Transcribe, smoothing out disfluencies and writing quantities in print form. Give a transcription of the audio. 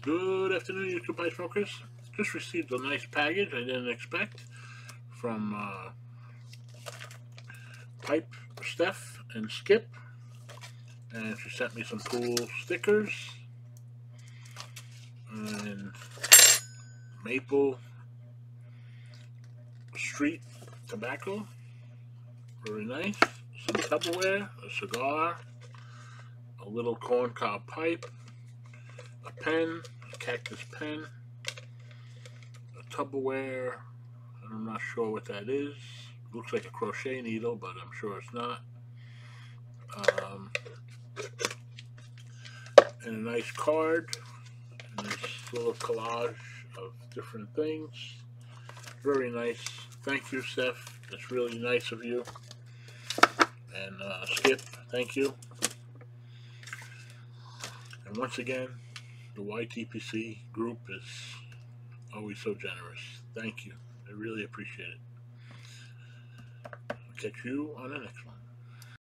Good afternoon, YouTube Pipe Smokers. Just received a nice package I didn't expect from Pipe Steph and Skip, and she sent me some cool stickers and Maple Street tobacco. Very nice. Some Tupperware, a cigar, a little corncob pipe, a pen, a cactus pen, a Tupperware. I'm not sure what that is. Looks like a crochet needle, but I'm sure it's not. And a nice card, and this little collage of different things. Very nice. Thank you, Steph. That's really nice of you. And Skip, thank you. And once again, the YTPC group is always so generous. Thank you. I really appreciate it. I'll catch you on the next one.